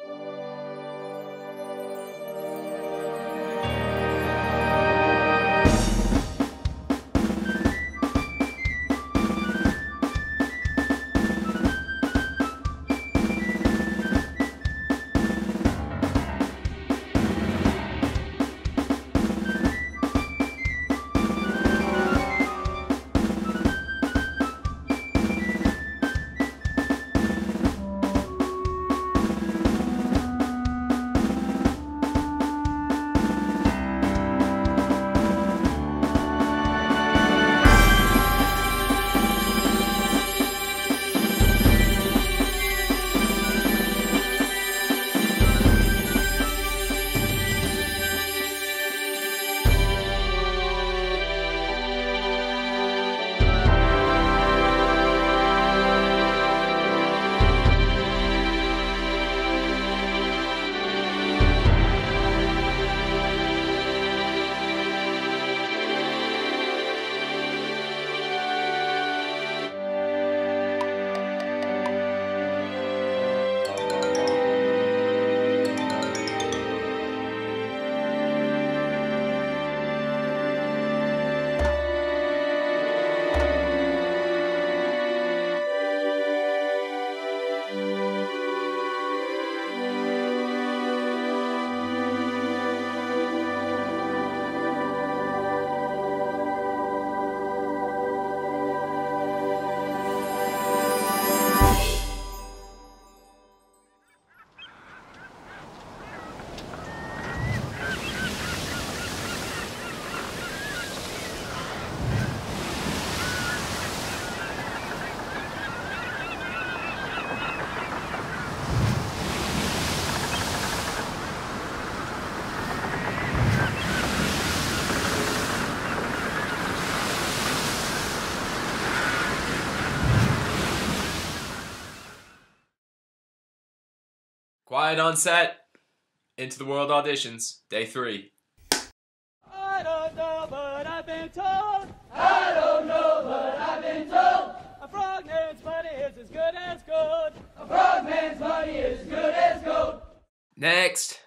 Quiet on set. Into the World auditions, day 3. I don't know, but I've been told. I don't know, but I've been told. A frogman's money is as good as gold. A frogman's money is as good as gold. Next.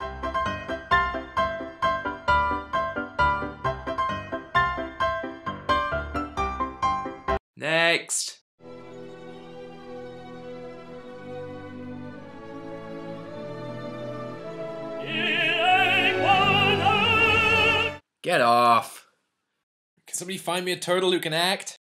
Next. Get off. Can somebody find me a turtle who can act?